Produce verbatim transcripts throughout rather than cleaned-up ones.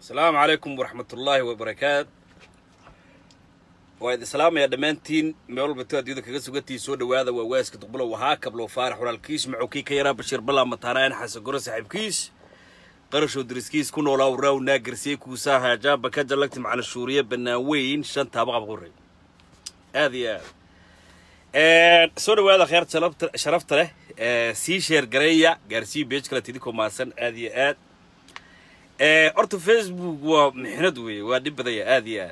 السلام عليكم ورحمة الله وبركاته. وإذا سلام يا دمانتين مول بتوع يدك كجسوا جتي سود وهذا وواس كتقبله وهاك بلو فارح ولا الكيس معه كي كيرا بشير بلا مطارين حس جرس حب كيس قرشوا درس كيس كنا لو راو ناقر سيكو ساها جاب بكجر لكت مع الشورية بناوين شن تابع بغري هذه آه سود وهذا خير شرفت شرفت له آه سي شير قرية جرسي بيج كلا تديكم مع سن هذه آد أرتو فيسبوك ومحندوي ودب ذي هذه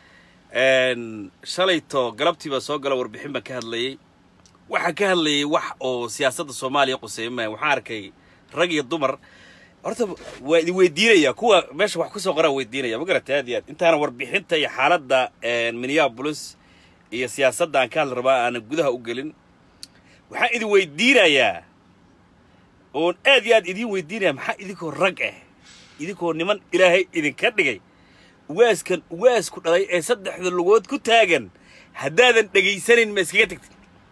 آد شليتو قلبتي بس وقلا وربحين بكهد لي وحكاه لي وح أو سياسة الصومالية قصيمة وحاركي رجي الضمر أرتو ويدينيا كوا مش وحكوسو قرا ويدينيا بقرت هذه أنت أنا وربحين تي حالات دا منيابوليس هي سياسة دا كان الربا أنا جودها أقولين وحق إذا ويدينيا ون هذه إذا ويدينيا محق إذا كون رجع إذا كون نمن إلهي إذا كدجي واس كان واس كل رأي صدق هذا اللغات كتاجن هذا دقيسين مسكتك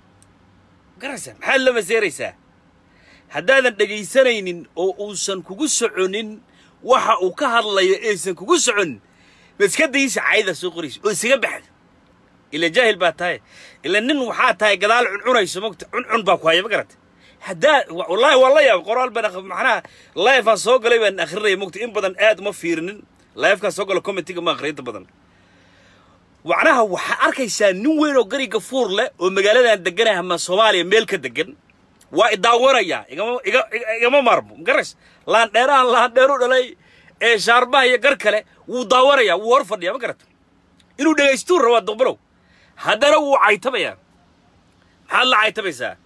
قرصة حل مسيرسة هذا دقيسين أو أوسن كوجسعنين وح وكهر الله يأسن كوجسعن مسكت ديس عايدة سقريش وسيبحث إلى جاهل باتاي إلى نن وحاتاي قدال عن عنا يسموك عن عن باقواي بقرت هدا والله والله يا قرال بنا معنا الله يفسوق لي بين آخر مكت إن بدن آد ما فيرن الله يفك سوق لكم تيجي ما غريت بدن وعناها وحأركيسان نوين وقري قفور له ومقالة دقنا هم الصومالي ملك دقن وإداورة يا إجا إجا إجا ما مربو مقرش لان ديران لان ديرو دلي شاربه يقركله وداورة يا وورفد يا مقرت إنه ده يستور رواد دبلو هذا رو عيتبيا حال عيتبيسا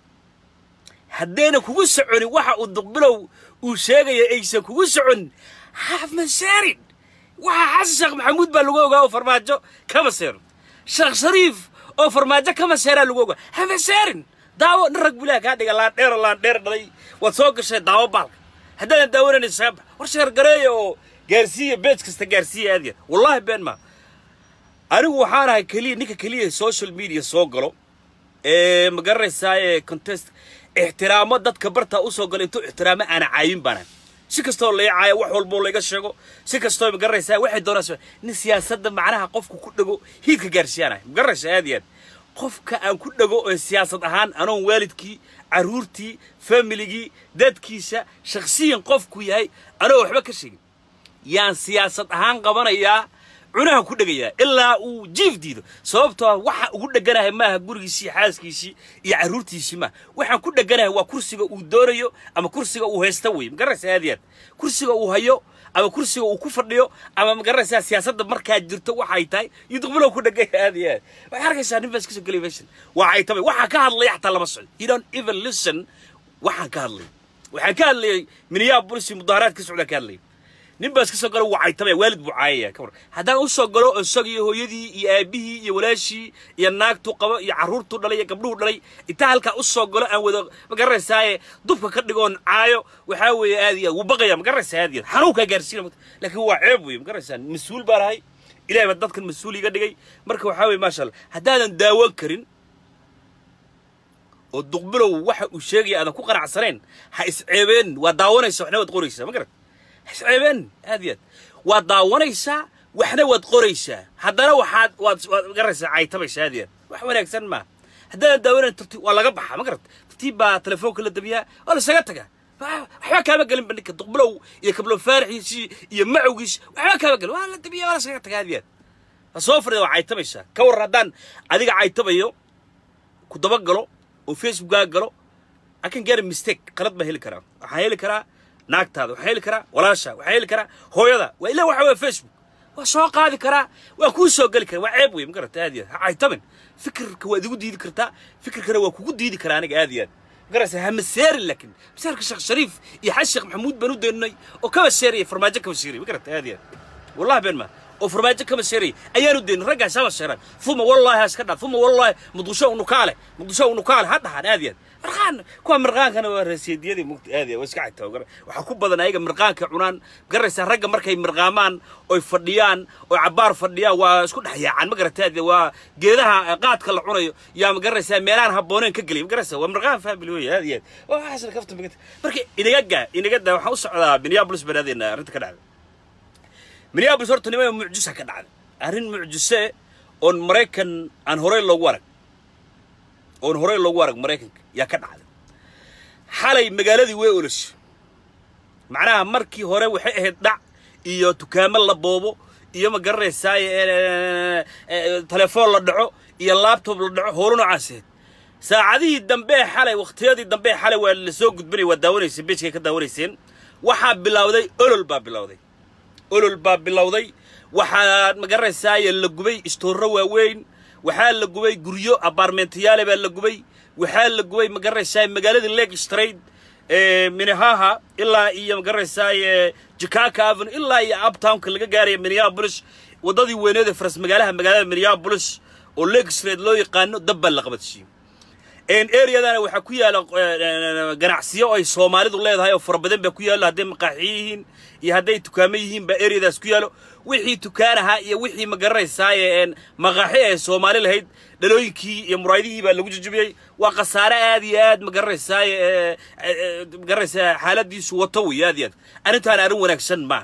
هدينا كوجس عن واحد الدبلو وشاقي إيش كوجس عن حاف مسارين واحد شيخ محمود باللوجو أو فرماجو كم سير شيخ شريف أو فرماجو كم سير اللوجو هم سيرين داو نرق بلاك هذا قال دير الله دير دلي وسوق الشيء داو بالك هدينا داورنا الشاب ورشير قرية جارسية بيتك استجارسية هذه والله بين ما أنا وحارة كلية نيك كلية سوشيال ميديا سوقلو إيه مقرس هاي كونتست احترامات دad كبرتها أوسو قال أنتو احترامه أنا عايم بنا سكستو اللي عاي وحول بول اللي قشقو سكستو مقرس هاي واحد دورس نسياسة معناها قفك كله هيك جارسيانا مقرس هذه قفك أن كله السياسة هان أنا والدكي عرورتي فاميلي دad كيسة شخصيا قفك وياي أنا وحبك شيء يعني سياسة هان قبنا يا عناها كل جيا إلا وجيف ديدو صوبته وح كل جناه ما هجوريسي حاسكيسي يعرورتي سما وح كل جناه وكرسي ودوريو أما كرسي وهستوي مقرس هذيات كرسي وهيو أما كرسي وكفر ليو أما مقرس سياسة مركز جرتو وحيتاي يدخلوا كل جيا هذيات وحركة سان بس كسر كليفيشن وحيتاي وح كهرلي حتى لما صل he don't even listen وح كهرلي وح كهرلي من ياب بوليس مظاهرات كسر كهرلي نبى كسر قالوا وعيتبه والد بعاية كبر هذا أوسع قالوا السقي هو يدي يأبيه يولاشي يناك تقبل يعرور تدلي يقبلوه دلي إتهال كأوسع قالوا أو ذا مقرس هاي ضبك كدقون عايو وحاول هذه وبقي مقرس هذه حنوكا جالسين لكن هو عيبوي مقرس مسؤول برهاي إلى ما تذكر المسؤول يقدر مركب حاول ما شاء الله هذا نداول كرين والدقبلوا واحد وشاقي أنا كوكر عصرين هيسعبين وداونا يسوحنا وتقوليسه مقرس حسابين هذيت وضاونيسا وحنا وتقريسا هذا واحد وقرص عيتبش هذيت وحنا يكسن ما هذا داورن ترتي ولا قبح ما قرت تجيب تلفون كل الدنيا ولا سقطك وحنا كان قال بنك تقبلوا يقبلوا فارحي شيء يمعوقش وحنا كان قال ولا الدنيا ولا سقطك هذيت صفر وعيتبش كور ردان اديك عيتبيو كدبقلو وفيسبوك قالوا لكن غير ميستيك قلب ما هي الكرا هي الكرا naagtaada waxa heli kara walaasha waxa heli kara hooyada waa ilaa waxa waa Facebook waa soo qaadi kara waa ku soo gali kara waa ceeb weey ma garata aadiya ay taban fikirka waa igu diidi kartaa fikirkana waa kugu diidi kara aniga aadiya garasa ham seer laakin seerka sheekh shariif iyo xashiq maxamuud banu deennay oo ka seeriye farmaajo ka seeriye ma garata aadiya wallahi been ma oo farmaajo ka seeriye ayaanu deen raga saba seeran fuma wallahi iska dhaf fuma wallahi mudusho unu kaale mudusho unu kaale hadda aadiya مرقان كوا مرقان كانوا رسيدية مكت هذه وسكعتها وقر وحكوب بدنا أيجا مرقان كعنان قرص الرجل مركي مرقامان أو فرديان أو عبار فرديان وسكون حيا عن مقرة هذه وجيرها قاعد كل عناي يا مقرص ميلان هبونين كقلي مقرص ومرقان فهم بالوية هذه وحصل كفت بقت مركي إن جا إن جدا وحوس على بنيابلس بلادنا رنت كذا minneapolis horta niman mucjisa ka dhacday arrin mucjise on maraykan aan horey loogu arag on horey loogu arag maraykanka yaa ka dhacday xalay magaaladii way olashay macnaha markii hore waxay ahayd dhac iyo dukaamo la boobo iyo ma garanaysaa telefoon la dhaco iyo laptop la dhaco howlo noocaas saacadihii dambe xalay waqtiyadii dambe xalay waa la soo gudbinay waa daawanaysay beejka ka daawanayseen waxa bilowday olol baa bilowday olol baa bilowday waxa ma garanaysaa la gubay istoorro waaweyn waxa la gubay guryo apartmentayaal baa la gubay waxa la gubay ma garanaysaa magaalada Lake Street ee Minnehaha ilaa iyo ma garanaysaa Chicago Avenue ilaa iyo uptown-ka laga gaaray Minneapolis wadadii weyneed ee faras magaalaha magaalada Minneapolis oo Lake Street loo yaqaan dab la qabadsiin een area-dana waxa ku yaala ganacsiyo ay Soomaalidu leedahay oo farabadan ba ku yaala haday maqaaxiyihiin iyo haday dukaamo yihiin ba area-daas ku yaalo wixii dukaanaha iyo wixii ma garanaysaa een maqaaxi ay Soomaali lahayd dhalooyinkii iyo muraayadihii baa lagu jajabiyay waa qasaare aad iyo aad ma garanaysaa ee ma garanaysaa xaaladiisu wato wiyaadiyad arintaan arin wanaagsan ma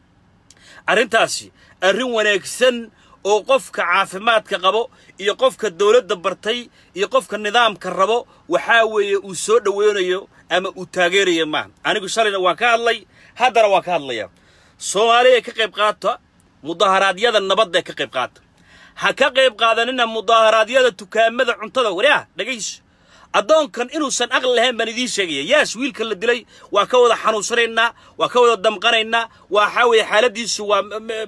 arintaasi arin wanaagsan oo qofka caafimaadka qabo iyo qofka dawladda bartay iyo qofka nidaamka rabo waxa weeye uu soo dhaweynayo ama uu taageerayo ma anigu shalina waan ka hadlay haddana waan ka hadlayaa Soomaaliya ka qayb qaata mudaharaadyada nabadda ka qayb qaata ha ka qayb qaadanina mudaharaadyada dukaamada cuntada wariya dhageyso adoonkan inuusan aqal lahayn baan idin sheegaya yaas wiilka la dilay waa ka wada xanuunsanayna waa ka wada damqanayna waa xaway xaaladiisu waa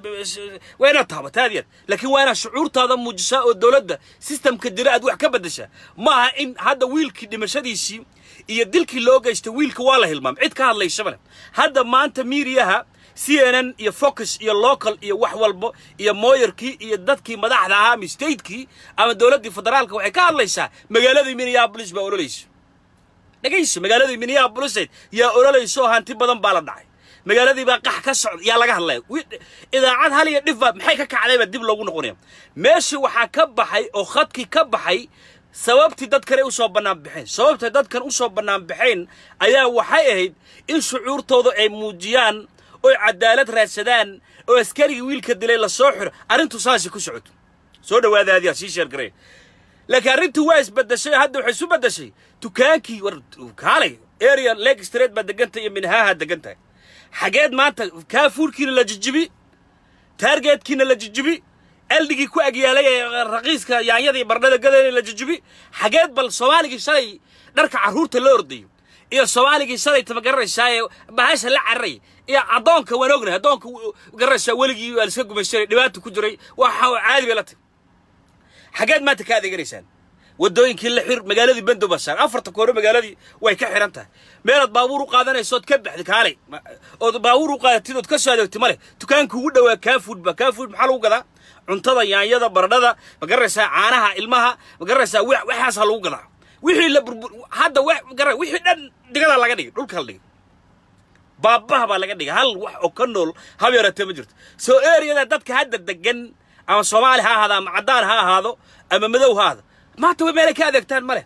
wayna taabataadiyad laakiin waana shucuurtaada muujisaa oo dawladda systemka jira aad wax ka bedesha maaha in hadda wiilkii dhimashadiisii iyo dilkii loo geystay wiilka waa la hilmaam cid ka hadlaysa bale hadda maanta miiriyaha C N N iyo Focus iyo local iyo wax walbo iyo mooyarkii iyo dadkii madaxda ahaa state-kii ama dawladda federaalka waxay ka hadlaysaa magaalada Minneapolis baa ololayso dhageyso magaalada Minneapolis yaa ololayso hanti badan baa la dhacay magaaladii baa qax ka socda yaa laga hadlay idaacad hal iyo dhif maxay ka kacday dib loogu noqonaya meeshii waxa ka baxay oo khadkii ka baxay sababtii dad kale u soo banaan bixeen sababta dadkan u soo banaan bixeen ayaa waxay ahayd in shucuurtooda ay muujiyaan oo cadaalad raadsadaan oo askariga wiilka dilay la soo xiro arintu saasi ku socoto soo dhawaada aad si sheer garay laakiin arintu waa isbedeshay hadda waxay isu bedeshay dukaankii war kaalay area Lake Street ba degantay iyo Minnehaha degantay xageed maanta kaafuurkiina la jijibi targetkiina la jijibi eldigi ku agyaalay raqiiska yaanyadii bardhada gadeen la jijibi xageed bal Soomaaliga shalay dharka caruurta la ordayo iyo Soomaaliga shalay tabagareysay bahasha la caray iyo adoonka wanoogna adoonka garasha waligii waa iska gumaysan dhibaato ku jiray waxa caadi bay la tahay xageed ma ta ka adeeganaysan wadooyinkii la xir magaaladii bando basar afarta kooro magaaladii way ka xiran tahay meelad baabuur u qaadanayso ka baxdi kaalay oo baabuur u qaadatid oo ka soo adeegtay male dukaanku ugu dhawaa ka food ba ka food maxaa lagu gadaa cuntada yaanyada baradhada ma garaysa caanaha ilmaha ma garaysa waxaas lagu gadaa wixii la hadda wax garay wixii dhan digada laga dhigay dhulka la dhigay baabaha baa laga dhigay hal wax oo ka nool habeerate ma jirto soo area dadka hadda degan ama Soomaali ha ahaado ama cadaan ha ahaado ama madow ha ahaado maanta way meel ka adeegtaan male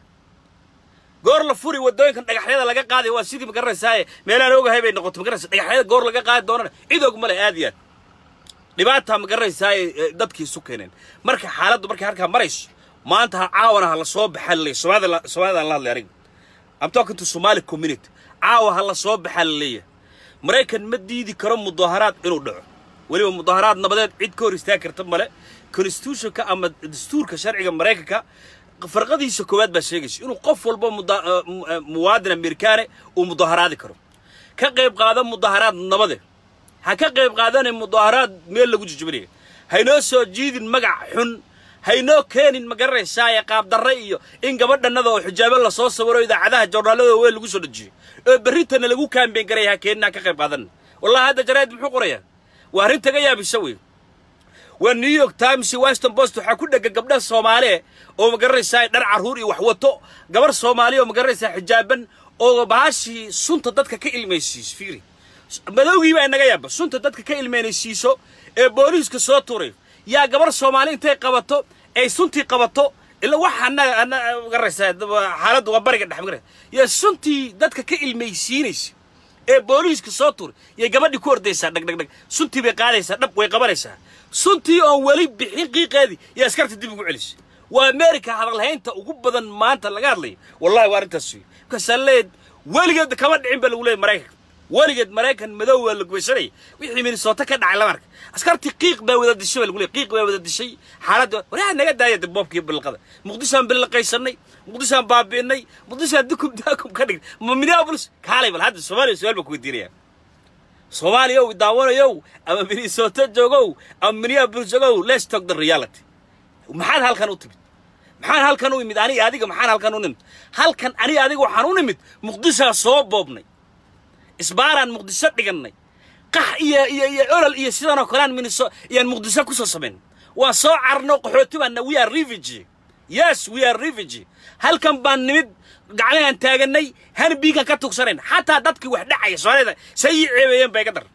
goor la furi wadooyinkan dhagaxyada laga qaaday waa sidii ma garanaysaa meelaan ogahay bay noqoto ma garanaysaa dhagaxyada goor laga qaadi doonana cid og male aadiyad dhibaata ma garanaysaa dadkii isu keeneen marka xaaladdu markay halka marayso maanta caawana la soo baxalay Soomaalida Soomaalida la hadlay arig I'm talking to Somali community caawa la soo baxalay Maraykan ma diidi karo mudaharaad inuu dhaco waliba mudaharaad nabadeed cid ka hor istaag karta male constitution-ka ama dastuurka sharciga Maraykanka farqadiisa koowaad baa sheegaysa inuu qof walba muwaadin Amerikaan uu mudaharaadi karo ka qayb qaada mudaharaad nabadeed ha ka qayb qaadanay mudaharaad meel lagu jijibinayo haynoo soo jiidin magac xun haynoo keenin ma garanaysaa qaab darre iyo in gabadhanada oo xijaabo la soo sawiro idaacadaha joornaalada way lagu soo dhajiyo ee berritana lagu kaambeen garay ha keenna ka qayb qaadan wallahi hada jaraad muxuu qorayaa waa arin taga yaabisay way waa New York Times Washington Post waxa ku dhaga gabdha Soomaali oo ma garanaysaa dhar caruur iyo wax wato gabar Soomaali oo ma garanaysaa xijaaban oo baashi sunta dadka ka ilmeysiis fiiri madowgii baa inaga yaaba sunta dadka ka ilmeynaysiiso ee booliiska soo tuuray yaa gabar Soomaali intay qabato ay suntii qabato ila waxana ana garaysaa xaaladdu waa bariga dhaxmar ya suntii dadka ka ilmeysiinaysa ee booliiska soo tuur iyo gabadhii ku ordaysaa dhag dhag dhag suntii bay qaadaysaa dhab way qabanaysaa suntii oo wali bixin qiiqeedii iyo askarta dib ugu celisay waa America hadalhaynta ugu badan maanta laga hadlay wallahi waa arintaas ka saleed waligeed kama dhicin bal ugu Mareykan waligeed Mareykan madow waa la goysay wixii Minnesota ka dhacay la marka askartii qiiq baa wada dishay bal ugu qiiq baa wada dishay xaaladda waraa naga daayay boobkii bilqada muqdishaan bil qaysanay muqdishaan baabiinay muqdishaan dukum daakum ka dhig Minneapolis kaalay bal hadda Soomaaliya su'aal ba ku weydiinaya Soomaaliya oo daawanayo ama Minnesota joogo ama Minneapolis joogo let's talk the reality maxaan halkan u timid maxaan halkan u imid ani adiga maxaan halkan u nimid halkan ani adiga waxaan u nimid muqdisho soo boobnay isbaaran muqdisho dhiganay qax iyo iyo olol iyo sidoo kale Minnesota iyo muqdisho ku soo sameyn waa soo carno qaxooti baan we are refugee yes we are refugee halkan baan nimid gacmahan taaganay han biigan ka tugsaneen hatta dadkii wax dhacay Soomaalida say ceebayeen bay ka dar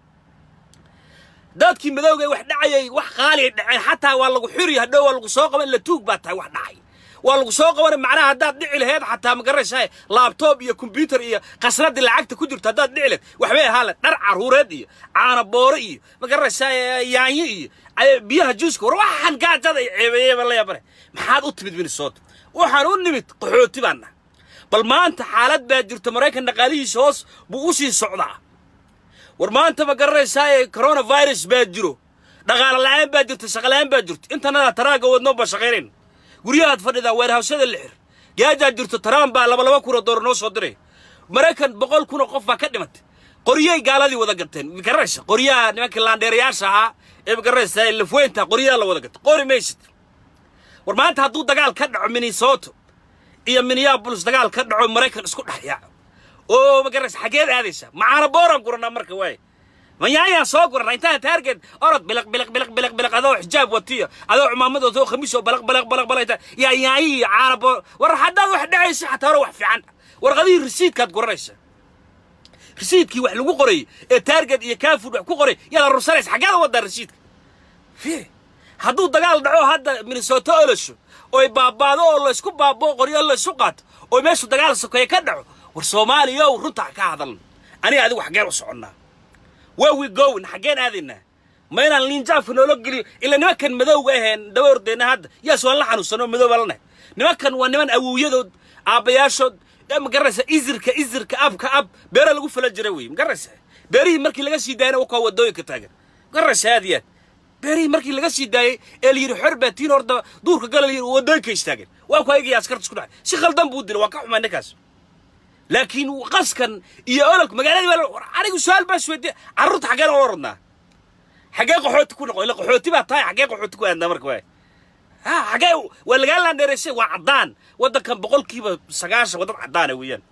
dadkii madowga wax dhacay wax qaali dhacay hatta waa lagu xiriyo hadhow waa lagu soo qaban la tuug baa tahay wax dhacay waa lagu soo qaban macnaha hadaad dhici lahayd hatta ma garashay laptop iyo computer iyo qasnad lacagta ku jirto hadaad dhici lahayd waxbay ahaa dhar caruureed iyo caana booro iyo ma garashay yaanyo iyo biyaha juuska war waxan gaajada ay ceebayeen bal yaabare maxaad u timid Minnesota waxaan u nimid qaxooti baana bal maanta xaalad baa jirto Mareykan dhaqaalihiisa hoos buu u sii socdaa war maanta ma garashay coronavirus baa jiro dhaqaale la'aan baa jirto shaqo la'aan baa jirto intana taraaga wadno ba shaqeyneen guriyaad fadhida warehousada lixir gaaja jirto taraan baa laba laba kun oo dollar noo soo diray Mareykan boqol kun oo qof baa ka dhimatay qoriyay gaaladii wada gateen garasha qoriyaha nimanka laandeerayaasha ah ee garashay lafweynta qoriyaha la wada gatay qori meeshid war maanta hadduu dagaal ka dhaco Minnesota iyo Minneapolis dagaal ka dhaco Mareykan isku dhaxyaa oo ma garashay xageed aadaysa macaana booran gurana marka way mayaaya soo gurana inta target orod bilaq bilaq bilaq bilaq bilaq adoo xijaab watiyo adoo cumaamad oo khamiis oo bilaq bilaq bilaq bilaq ya yaay caana boor war haddii wax dhacaysa xataa hore wax fiican warqadii risiidkaad guranaysa risiidkii wax lagu qoray ee target iyo kaafud wax ku qoray yaa rusareys xageed wada risiidka fi hadduu dagaal dhaco hadda Minnesota olasho oo baabaado oo la isku baabo qoryo la isku qaato oo meeshu dagaal sokeey ka dhaco war Soomaaliya oo runta ka hadal ani adigu wax geer u soconnaa where we going xageen aadina ma inaan linjaaf noolo geliyo ila nimankan madowga aheen daboordeena hadda yaa soo la xanuunsano madow balna nimankan waa niman awowyadood aabayaashood ma garaysa izirka izirka abka ab beera lagu fala jiray way ma garaysa beerihi markii laga sii daayay oo wadooyinka taagan garaysa aadiyaad beerihi markii laga sii daayay ee la yiri xorbaatiin horda duurka galay wadooyinka istaagan waa ku ayagii askarta isku dhacay si khaldan buu dilay waa ka xumaan ninkaas laakiin qaskan iyo ololk magaalada waa anigu su'aal baa soo diiday carruurta xageen oo orodna xagee qaxooti ku noqon ila qaxooti baa tahay xagee qaxooti ku aadna marka way ha xagee waa laga laandeereysay waa cadaan wadankan boqolkiiba sagaashan wadad cadaan ah weeyaan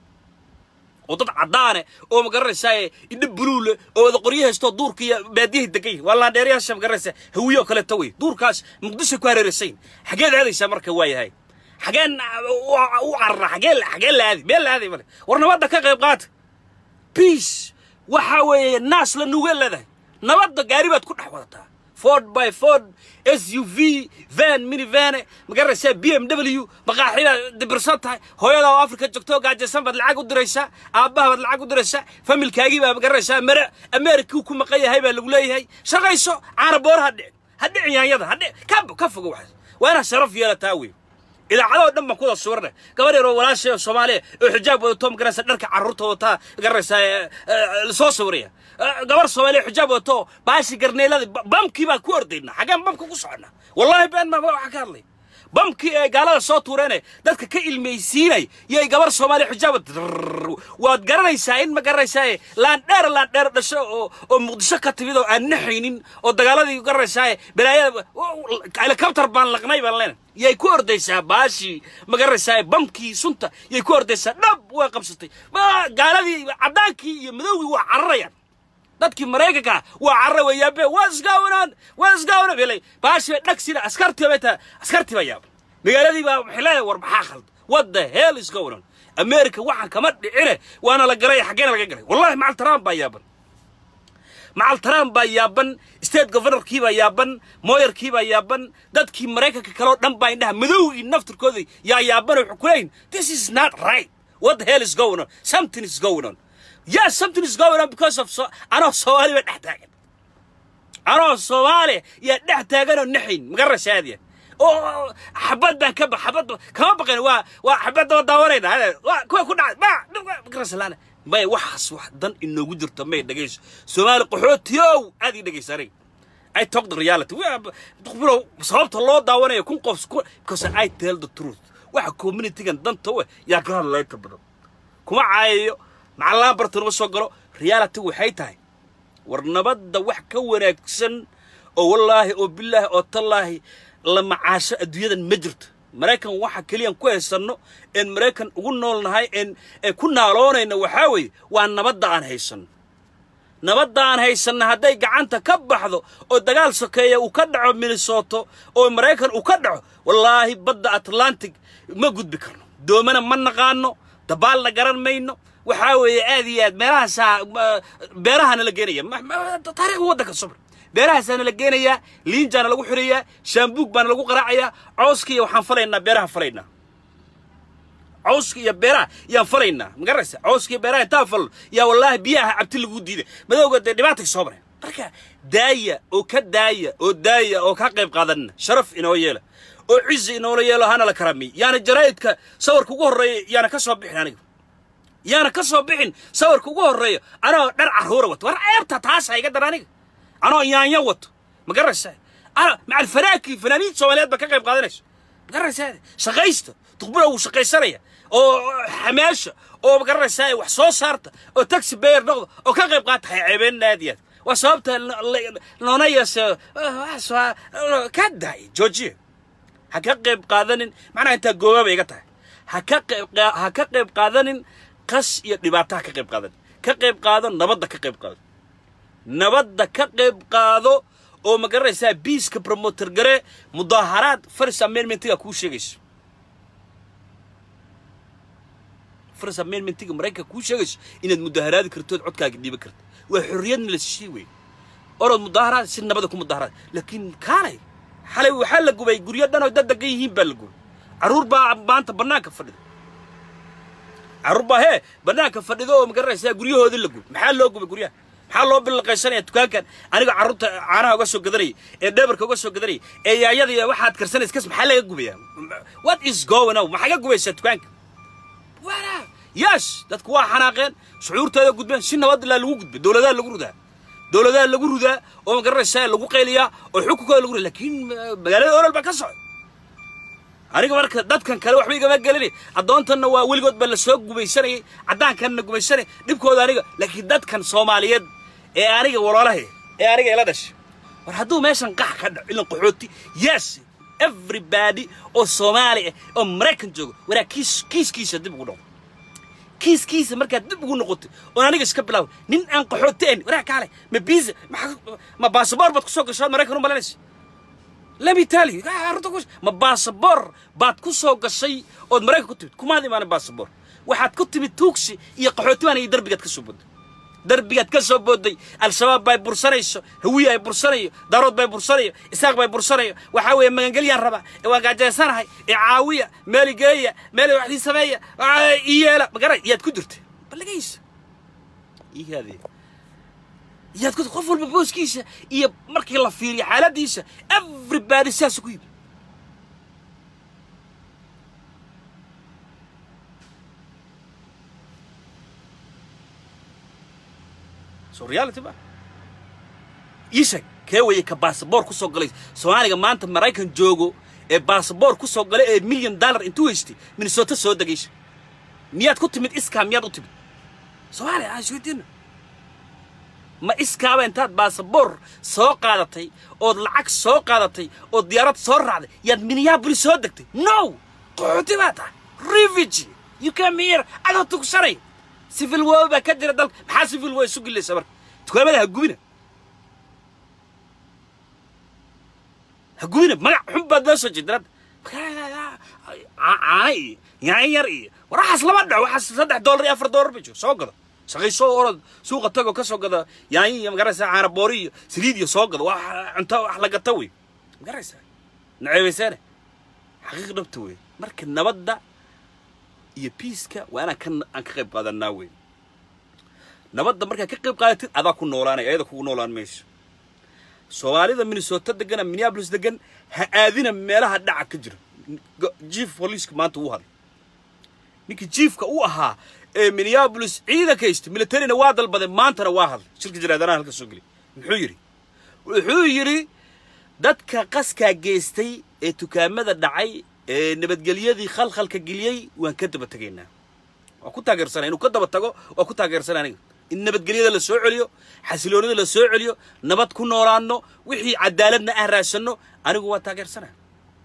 wadad cadaan oo ma garanaysay idib buluul oo wada qoryo haysto duurka iyo baadiyaha degay waa laandeereyaasha ma garanaysa hawiyo kale taway duurkaas muqdisho ku hareeraysan xagee aadaysa marka waa yahay حاجان وعرّ حاجان حاجان هذه بيل هذه مالك ورنبضة كقيبقات بيس وحوي الناس للنوجل هذا نبضة قريبة تكون حوالتها فورد باي فورد اس يو في فان ميني فان مقرر سي بي ام دبليو بقى حيلا دبرساتها هويدا افريكا جوجتو قاعد جسم بد العقد دريسا ابا بد العقد دريسا فاميل كاغيبا مقرر سي مر امريكا ku maqay yahay baa lagu leeyahay shaqayso caraboor hadhe hadhe yaanyada hadhe kab ka fogo wax waana sharaf yeelataa way ila cado dhanba ku suurna gabar yar oo walaashay Soomaaliya oo xijaab wadato magaraysa dharka carruurta wata garaysa soo sawiraya gabar Soomaaliya xijaab wadato baashi garneelada bamkii baa ku ordayna xagaan bamka ku socona wallahi baan ma waxa ka hadlay bamkii ee gaalada soo tuureen dadka ka ilmeysiinay yay gabar Soomaaliya xijaab waad garanaysaa in magaraysa laan dheer laan dheer dhasho oo oo Muqdisho ka timid oo aan naxaynin oo dagaaladii garaysa balaayada helicopter baan laqnay baan leen yay ku ordaysaa baashi magaraysaa bamkii sunta yay ku ordaysaa dhab way qabsatay gaaladii cadaankii iyo madowgii waa cararayaan dadkii Mareykanka waa carrawaya be what's going on what's going on bilay baashi dhagsina askartii bata askartii baa yaab magaaladii baa xilay war maxaa khald what the hell is going on America waxa kama dhicine waana la galay xageena laga galay wallahi macal Trump baa yaaban macal Trump baa yaaban state governor kii baa yaaban mayor kii baa yaaban dadkii Mareykanka kale oo dhan baa indhaha madowgii naftirkoodii yaa yaaban oo xukuleyn this is not right what the hell is going on something is going on Yes, something is going on because of so I know Somali but نحتاجن أنا Somali يا نحتاجن ونحين مقرر شادية أو حبضنا كب حبض كم بقين وا وحبضنا دورين هذا كوا كنا ما مقرر سلانة ما وحص وحدن إنه قدر تمي دقيس Somali قحوت يو هذه دقيس سري I talk the reality تقولوا صوبت الله دورين يكون قفز because I tell the truth واحد community كان دن توه يا كرر لا يتبرد كم عايو مع الله برتنا وصقله ريالته وحيتها ورنبض وح كونكسن أو والله أو بالله أو تالله لما عاش الدنيا مجرت مريكان واحد كليان كويس إنه إن مريكان قلنا لنا هاي إن كنا لونه إنه وحاوي وأن نبض عن هيسن نبض عن هيسن هداي قعنت كبحذو أو دجال سكية وكدعو من الصوت أو مريكان وكدعو والله بدأ أتلانتيك ما قد بكرنا دومنا من نقانو تبالنا قرن مينو وحاوي عاديات بيرها بيرها أنا لقينيا ما طريق ودك الصبر بيرها سنة لقينيا لين جانا لقو حرية شامبوك بان لقو قراعية عوسكي وحنفلينا بيرها فلينا عوسكي يا بيرها يا فلينا مقرسة عوسكي بيرها تافل يا والله بيها عبت اللي قد دي ما ده قد دبعتك الصبر بركة داية أو كداية أو داية أو كقيب قادنا شرف إنه يلا أو عز إنه يلا هنا لكرامي يعني جرايدك صور كوجه يعني كسب بحنا يانا كسب بحين صور كوجه الرئي أنا درع هورة وت ورا عيبت تاسع يقدر أنا أنا يعني يوت مقرش أنا مع الفراكي فنانين سوالات بكاكا بقادرش مقرش هذا شقيست تقبله وشقيسرية أو حماشة أو مقرش هاي وحصوص صارت أو تاكسي بير نقض أو كاكا بقات عيبين ناديات وصابت لونيس واسوا كداي جوجي حكاقب قادن معناه أنت جواب يقطع حكاقب حكاقب قادن قص يدبعتها كقيب قادن كقيب قادن نبضة كقيب قادن نبضة كقيب قادو أو مقرر سا بيس كبرموتر جري مظاهرات فرس أمير منتيجا كوشيجش فرس أمير منتيجا مريكا كوشيجش إن المظاهرات كرتون عد كاجدي بكرت وحرية من الشيوي أرد مظاهرات سن نبضة كم مظاهرات لكن كاري حلو حلقوا بيجوريات دنا ودد جايين بلقوا عرور با بانت بناك فرد عربة هي بناك فردوا مقرر سيا قريه هذا اللي يقول محل لوجو بقريه محل لوب القيسانية تكان كان أنا عرضت عنها وقصو قدري الدبر كوقصو قدري يا يدي واحد كرسان اسكس محل يقو بيا what is going on ما حاجة قوي ستكان ولا يس ده تكوا حناقين شعور تايا قد بين سنة ود لا الوجود بالدولة ده اللي جروده دولة ده اللي جروده ومقرر سيا اللي قيليا وحكوا اللي جروده لكن مجال أورا البكسر أنا كمان دات كان كلام وحبي كمان قال لي عدوان تنا وولجود بالسوق وبيشري عدان كان وبيشري نبكوا ذلك لكن دات كان صوماليات إيه أنا ورا له إيه أنا لا دش ورحدوا ماشان قح كده إلا قحوتي yes everybody أو صومالي أو أمريكان جو ولا كيس كيس كيس دبوا نقط كيس كيس أمريكا دبوا نقط وأنا نيجي سكبلاو نين أن قحوتين وراك عليه مبيز ما ما باسبور بتكسوق شو أمريكا ولا ليش لا بيتالي أردوش ما باسبور بعد كوسو قصي أو مريك كتب كم هذه ما أنا باسبور واحد كتب التوكسي يقحوتوا أنا يدرب قد كسبود درب قد كسبود الشباب باي برسانيش هوية برسانية دارود باي برسانية إساق باي برسانية وحاوي ما قال يا ربع وقاعد جالسان هاي عاوية مالي جاية مالي واحد سبايا إيه لا بقرا يد كدرت بلقيس إيه هذه يا تقول قفل ببوس كيسة يا مركي الله فيري حالة ديسة everybody ساس كويب سو ريالتي بقى يسك كوي كباسبور كوسو قليس سوالي ما أنت مرايكن جوجو باسبور كوسو قليس مليون دولار انتو يشتي من صوت الصوت دقيش ميات كنت من إسكا ميات كنت سوالي عايش ودينا ما إسكابا أنت باسبور سوق قادتي أو العكس سوق قادتي أو الديارات صور عادي يد مينيابوليس صدقتي no قعدي ماتا refugee you came here أنا تكسري civil war بكدر دل محا civil war سوق اللي سبر تقول ماذا هجومنا هجومنا ما حب الناس جدران عاي يعني يري وراح أصلا بدع وراح صدق دولار أفر دولار بيجو سوق هذا شغي سو أرد سوق التجو كسوق هذا يعني مقرسة عرب بوري سريدي سوق هذا واحد أنت أحلى قطوي مقرسة نعيب سنة حقيقة نبتوي مركن نبدأ يبيسك وأنا كان أنكب هذا الناوي nabadda markaa ka qayb qaadatid adaa ku noolaanay ayada kugu noolaan mayso soomaalida Minnesota degan Minneapolis degan ha aadina meelaha dhaca ka jira chief police maanta uu hadlay ninkii chiefka uu ahaa ee Minneapolis ciidanka kaysta military-na waa dalbaday maantana waa hadlay shirka jiraadana halka soo gali muxuu yiri wuxuu yiri dadka qaska geystay ee tukaamada dhacay ee nabadgelyadii khalkhalka geliyay waan ka daba tageynaa waa ku taageersanaa inuu ka daba tago waa ku taageersanaa aniga in nabadgelyada la soo celiyo xasiloonida la soo celiyo nabad ku noolaano wixii cadaaladna ah raasano anigu waa taageersanaa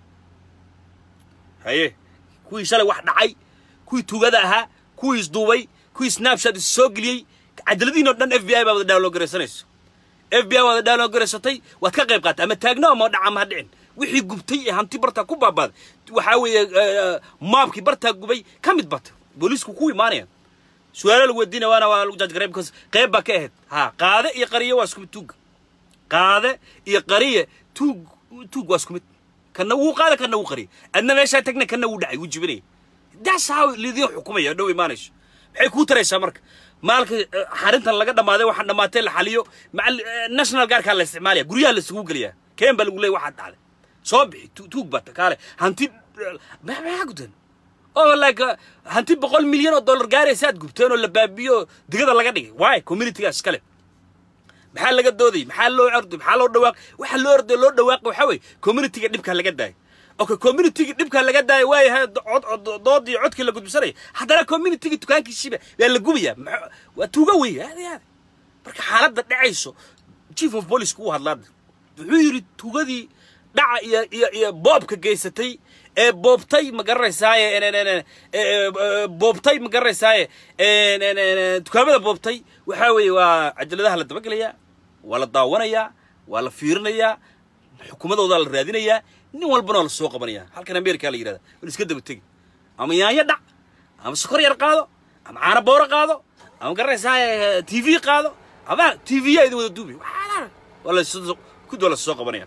haye kuwii shalay wax dhacay kuwii tugada ahaa kuwii isduubay kuwii snapchat soo geliyay cadaaladiina dhan F B I baa wada download garaysanayso F B I wada download garaysatay waad ka qayb qaatay ama taagno ama dhaca ma dhicin wixii gubtay ee hanti barta ku baabad waxa weeye maabki barta gubay kamid bata booliisku ku iimaanayaan su'aalo lagu weydiina waana waa lagu jajgareeb because qayb ba ka ahayd ha qaade iyo qariye waa isku tuug qaade iyo qariye tuug tuug waa isku mid kana uu qaade kana uu qariye adna meesha tagna kana uu dhacay uu jibinay daas how lidii xukumayo dhow iimaanayso maxay ku taraysaa marka maalka xarintan laga dhamaaday waxaan dhamaatay la xaliyo national guard-ka la isticmaaliya guriyaha la isugu galiya keen bal ugu leey waxa dhacday soo bixi tuug bata kaale hanti ma ma gudan oo like hanti boqol milyan oo dollar gaaraysaad gubteen oo la baabiyo digada laga dhigay why community-gaas kale maxaa laga dooday maxaa loo orday maxaa loo dhawaaq waxa loo orday loo dhawaaq waxa way community-ga dhibka laga daay okay community-ga dhibka laga daay way dood iyo codkii la gudbsanay hadana community-ga tukaankiisiba waa la gubaya waa tuuga way aad marka xaaladda dhacayso chief of police ku hadlaad wuxuu yiri tuugadii dhaca iyo iyo boobka geysatay ee boobtay ma garanaysaa ee boobtay ma garanaysaa ee tukaamada boobtay waxa weeye waa cajaladaha la daba galaya wala daawanaya wala fiirinaya xukuumadooda la raadinaya nin walbana la soo qabanaya halkan America la yiraahdo in iska daba tagi ama yaanya dhac ama sokor yar qaado ama caana boor qaado ama garanaysaa T V qaado ama T V ay wada duubi wala ku doola soo qabanaya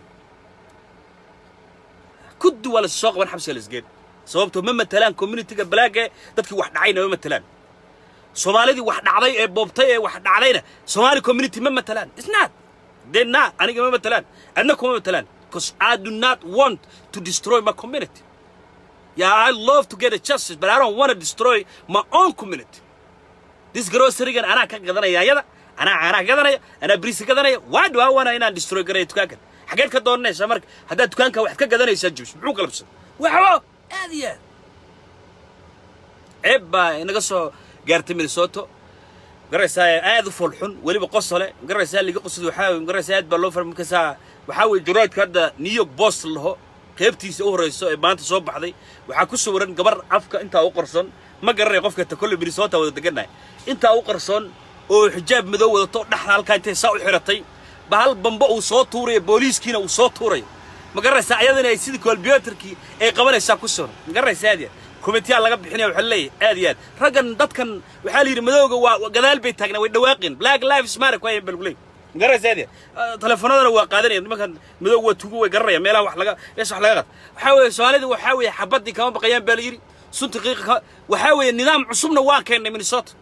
كد ولا السوق ولا حبس الاسجاد صوبته ما مثلان كوميونيتيga balaaga dadkii wax dhacayna ma مثلان Soomaalidii wax dhacday ee boobtay ee wax dhacayna Somali community ma مثلان it's not they not aniga ma مثلان annaku ma مثلان because I do not want to destroy my community yeah I love to get a justice but I don't want to destroy my own community this grocery gan ana ka gadanaya ayada ana ana gadanaya ana bris gadanaya why do I want to inaan destroy garay tukaanka حاجات كده الناس أمريكا هذا دكان كواحد كجدا يسجلش محو قلبس وحوا هذه عبا نقصه جارت من صوته قرص هذا فلحن ولي بقصله قرص اللي قصده وحاول قرص هذا باللوفر مكسا وحاول جرايد كده نيويورك بوست له قيبتي سوهر يسوي ما أنت صوب بحذي وحكوس ورن قبر عفك أنت أو قرصون ما قرر يقفك تكل بريسوته وده تجنا أنت أو قرصون وحجاب مذوّد طو نحن هالكايت ساوي حرتي bahal bamba uu soo tuuray booliiskiina uu soo tuuray ma garaysaa ayadana ay sidii computerkii ay qabanaysaa ku soo ma garaysaa aad committee laga bixinay waxa leeyahay aad iyo aad ragan dadkan waxa la yiri madowga waa gadaal bay taagnaa way dhawaaqeen black lives matter ku ay balgulay ma garaysaa aad telefoonadana waa qaadanayeen nimankan madowga waa tuugo way garaya meelaha wax laga eesh wax laga qad waxa weeye Soomaalida waxa weeye xabadii kama baqayaan baa la yiri sunta qiiqa waxa weeye nidaam cusubna waa keenay Minnesota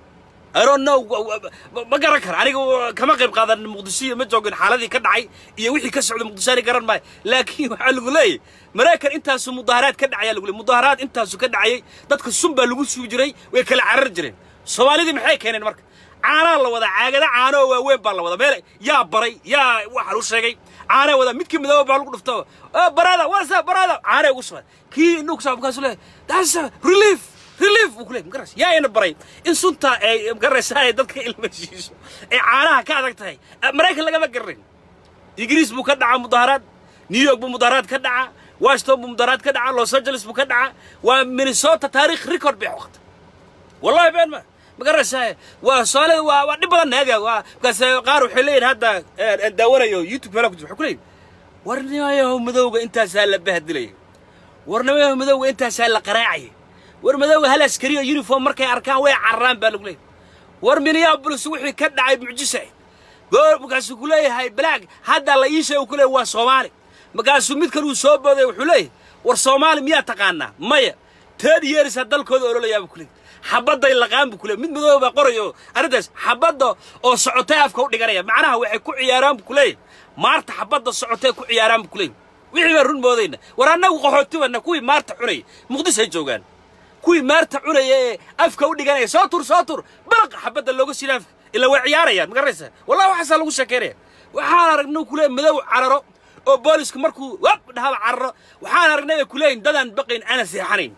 I don't know ما قرر كر أنا كم قرب قادر المقدسية ما جوجن حالتي كدعي يوحي كسر المقدساني قرر معي لكن على لي مراكن أنت سو مظاهرات كدعي على مظاهرات أنت سو كدعي ضدك السنبة لوجس وجري ويكل عرجرين سوالي دي محي كان المرك عنا الله وذا عاجل عنا وين بالله وذا مالك يا بري يا واحد وش شيء عنا وذا متكم ذا بعلق نفتوه برادا واسا برادا عنا وصل كي نوكس أبو كاسله that's relief relief وكله مقرش يا إنا بري إن سنتا مقرش هاي ضدك المشيش عاناها كذا هاي أمريكا اللي قبل قرين إنجليز بكدعة مظاهرات نيويورك بمظاهرات كدعة واشنطن بمظاهرات كدعة لوس أنجلوس بكدعة ومينيسوتا تاريخ ريكورد بوقت والله بين ما مقرش هاي وصالة ونبغى النهاية وكاس قارو حلين هذا الدورة يو يوتيوب فلوك حكولين ورني يا هم ذوق أنت سهل بهدلي ورني يا هم ذوق أنت سهل قراعي ورمدوغ هل عسكريه يونيفورم markay arkaan way carraan baa lagu leeyahay war Minneapolis wixii ka dhacay mucjisay goor markaas uu leeyahay black hadda la ii sheegay kule waa Soomaali markaas mid kale uu soo booday wuxuu leeyahay war Soomaali miyaa taqaana maya thirty years dalkooda ololayaa kule حبضة اللقام بكله من مذوب قريو أردس حبضة أو سعوتها في كل جريا معناها وحكوا عياران بكله مارت حبضة سعوتها كل عياران بكله ويعمرون بودينا ورانا وقحطوا أن كوي مارت عري مقدس هيجوجان كوي مارت عري أفكا ودي جريا ساطر ساطر بلق حبضة اللوجو سلاف إلا وعياريا مقرسة والله وحصل لوجو شكريه وحنا رجنو كله مذوب عررو أو بوليس كمركو وب ده عرّ وحنا رجنا كلين دلنا بقين أنا سيحانين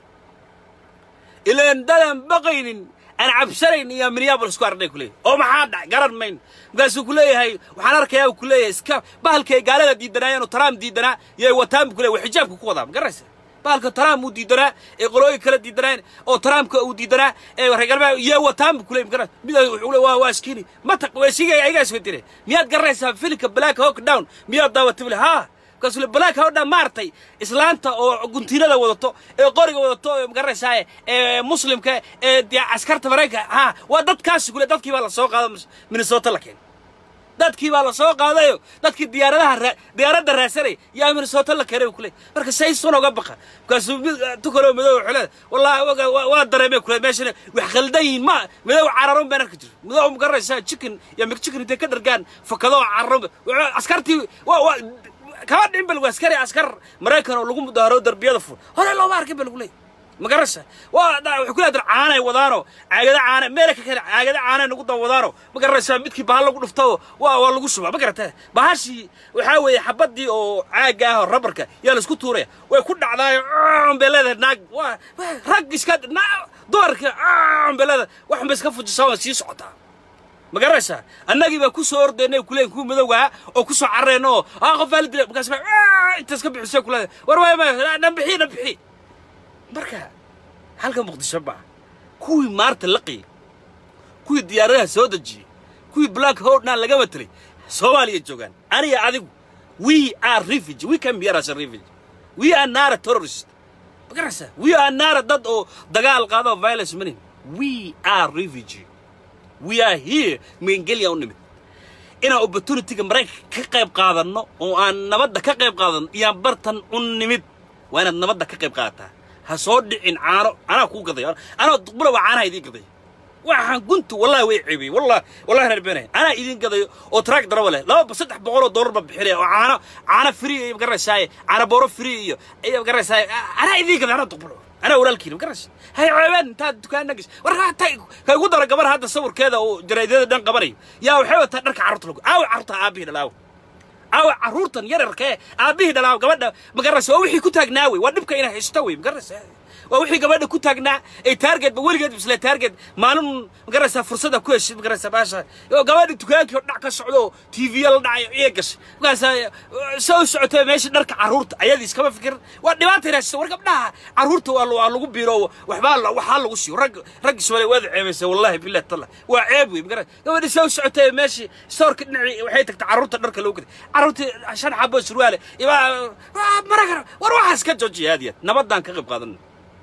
إلا إن دلنا بقين أنا عبسرين يا مريابل سكوار ده كلين أو ما حد قرر مين قاسوا كليه هاي وحنا ركيا وكليه إسكا بهالكي قالوا دي دنا ينو ترام دي دنا يا وتام كليه وحجاب كوضا مقرسه بهالك ترام ودي دنا يقولوا كلا دي دنا أو ترام ودي دنا ورجال يا وتام كليه مقرسه بيدا ولا واسكيني ما تقوى شيء أي جالس كتير مياد قرسها فيلك بلاك هوك داون مياد داوت بله ها كسل بلاك هودا مارتي إسلامتا أو قنتينا ده وضطو قاري وضطو مقرسها مسلم ك دي عسكرت فريقة ها ودت كاس يقول دت كي بالله سوق هذا من الصوت لكن دت كي بالله سوق هذا يو دت كي ديار ده ديار ده الرسالة يا من الصوت لكن يقول مركز ساي صنع قبقة كسل تكلم مدو حلا والله وادرى كل ماشي وحخلدين ما مدو عررون بينك كتير مدو مقرسها تشكن يا مك تشكن تكدر كان فكذا عررون عسكرتي و كمان إن بالعسكري عسكر مريكان ولقوم بدارو دربية دفور هلا لو ما أركب بالقولي مقرسة وده وحكي هذا عانى وضاره عقد عانى ملك كده عقد عانى نقطة وضاره مقرسة متك بحال لقول فتوه والله قصوا مقرته بهالشيء وحاول يحبدي أو عاجه الربركة يلا سكوت توريه ويكون على بلاد ناق ورقص كده نا دورك بلاد واحد بس كفوا جسوا سيس عطا مقرسة الناقي بكوسو أردني وكلين كوم مذوقة أو كوسو عرينو آخذ فالد بقاسم أنت سكب حسين كله ورواي ما نبحي نبحي بركة حلقة مقدسة بقى كوي مارت اللقي كوي ديارها سودجي كوي بلاك هورنا لقمتري سوالي الجوجان أنا يا عذب we are refugee we can be as a refugee we are not a terrorist مقرسة we are not a ضد أو دجال قاضي violence مني we are refugee we are here من قليا ونمت إنا opportunity كمريك كقيب قاضنا وأن نبض كقيب قاضن يا برتن ونمت وأنا نبض كقيب قاضها هصود إن عارو أنا أكون قضية أنا أقول وعانا يدي قضية وعن كنت والله ويعبي والله والله أنا ربنا أنا يدين قضية وتراك دروله لا بصدق بقوله ضرب بحريه وعانا عانا فري بقرر ساي عانا بورو فري إيه بقرر ساي أنا يدين قضية أنا تقبله أنا ولا الكيلو مقرش هاي عيبان تاد كان نقص ورا تاي كيقول درا قبر هذا الصور كذا وجريدة دان قبري يا وحيوة تدرك عرض له أو عرضها أبيه دلاو أو عرورتن يرر كه أبيه دلاو قبل مقرش ووحي كتاج ناوي ونبكي هنا يستوي مقرش ووحي قبل كتاج نا أي تارجت بقول بس لا تارجت معلوم مقرش فرصة كويس مقرش باشا قبل تكان كي نعك السعودو تي في ال نعي يقص مقرش سو سعودة ماشي درك عرورت أيادي كم فكر ودمات الناس ورقبناها عرورت والله والله بيرو وحبال وحال وشي ورق رق سوالي وضع بس والله بالله طلع وعيبي مقرش قبل سو سعودة ماشي صار كنعي وحيتك تعرورت درك لو كده عرورت عشان حبوا سروالي يبقى مرة وروح اسكت جوجي هذه نبض عن كغب قادن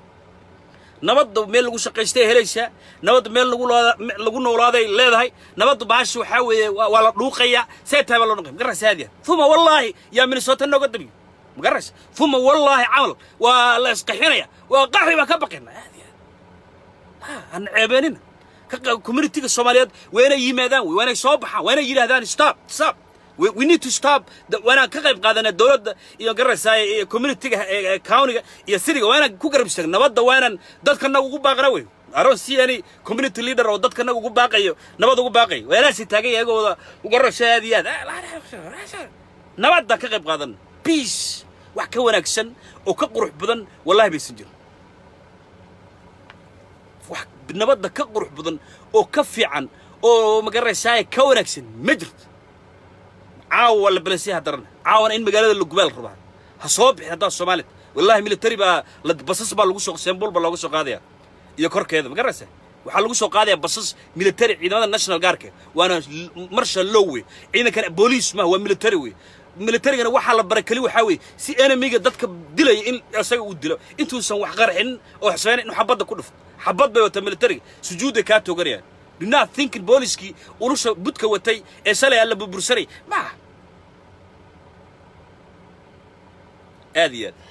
نبض ميل لو شقيستay helaysa nabad meel lagu lagu noolaaday leedahay nabad baash waxa weeye waa la dhuuqaya seetaba loo noqon garas haadiya thuma wallahi ya Minnesota noga dabi garas thuma wallahi amal waa la isqixinaya waa qaxwi ba ka baqina haadiya ha an ceebanin ka community Soomaaliyeed weena yimaadaan weena soo baxaan weena yiraahdaan stop stop We, we need to stop the وانا كقيب قادنا الدولة يا جرساي community county يا city وانا كقرب شغل نبض وانا ضد كنا وجوب باقي أروس يعني community leader أو ضد كنا وجوب باقي نبض وجوب باقي ولا ستاجي يجوا وجرب شادي هذا نبض كقيب قادنا peace وحكون أكشن وكقرح بدن والله بيسجل وح نبض كقرح بدن وكفي عن أو مجرساي كون أكشن مجرد عاو ولا بلسيها درنا عاون إن مجال الجبال ربع هصوب هذا الصومالي والله ميلتري بقى بصص بقى لوجو سيمبول بقى لوجو قاضية يكر كذا مقرسه وحال لوجو قاضية بصص ميلتري عندنا الناشونال جارك وأنا مرشل لوي عندنا كان بوليس ما هو ميلتري ميلتري أنا وحال بركلي وحاوي سي أنا ميجا دتك دلي إن أسوي ودلو أنتوا سووا حقرحين أو حسين إنه حبض كله حبض بيوت ميلتري سجود كاتو قريان do not think بوليسكي ورش بدك وتي إسأله يلا ببرسري ما هذه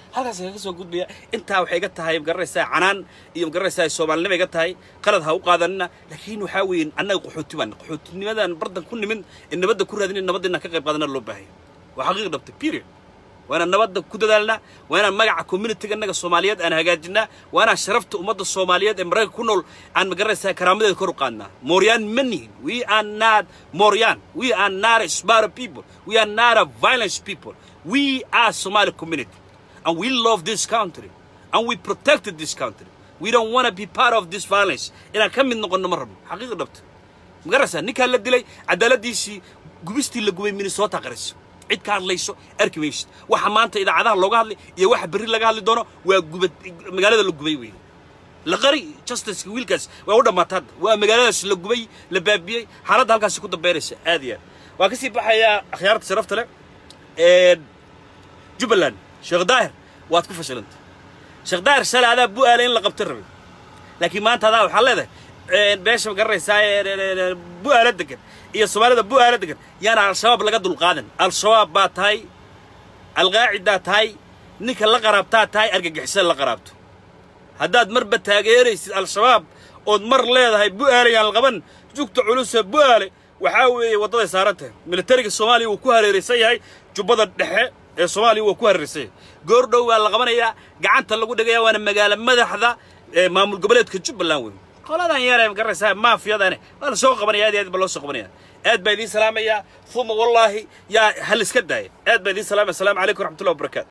halkaas kaga soo gudbaya intaa waxay iga tahay magaraysaa canaan iyo magaraysaa Soomaalnimo iga tahay qalad ha u qaadanina laakiin waxa weyn annaga qaxooti baan qaxootinimadan bardan ku nimin in nabadda ku raadin nabadina ka qayb qaadana loo baahay waxa xaqiiq dhabta period وانا نبض كودالنا وانا مجا كوميونتي انغا سوماليات انا هاجاجنا وانا شرفت امه الصوماليات امريكا كنول ان مغرسا كرامده كور قادنا موريان مني we are not Morian we are not a smart people we are not a violent people we are Somali community and we love this country and we protected this country we don't want to be part of this violence ina kamid noqono marab xaqiiq dhabta مغرسا ninka la dilay cadaaladiisi gubistii la gubay Minnesota qaris cid ka hadlayso arkimaysid waxa maanta idaacadaha looga hadlay iyo waxa bari laga hadli doono waa gubad magaalada la gubay weey la qari justice wiilkaas waa u dhamaatad waa magaaladaas la gubay la baabiyay xaalada halkaas ku dambeeyaysa aadiya waa ka sii baxaya akhyaarta sharafta leh ee Jubbaland Sheekh Daahir waad ku fashilanta Sheekh Daahir salaada buu aalay in la qabto rabay laakiin maanta adaa waxa leedahay ee beesha garaysaa buu aalay degan iyo Soomaalida buu aalay degan yana al-shabaab laga dul qaadan al-shabaab baa tahay al-qaacida tahay ninka la qarabtaa tahay argagixisada la qarabto haddaad marba taageeraysid al-shabaab oo mar leedahay buu aalay aan qaban jugta culus buu aalay waxa weeye wadada saarantay militariga Soomaaliya uu ku hareeraysan yahay jubbada dhexe ee Soomaaliya uu ku hareeraysan goor dhow waa la qabanaya gacanta lagu dhigaya waana magaalo madaxda ee maamul goboleedka Jubbaland weyn qoladan yaray garaysaa maafiyadana wala soo qabanaya aad aad bal soo qabanaya aad baa idin salaamaya thumma wallahi ya hal iska daay aad baa idin salaamaya assalamu alaykum wa rahmatullahi wa barakatuh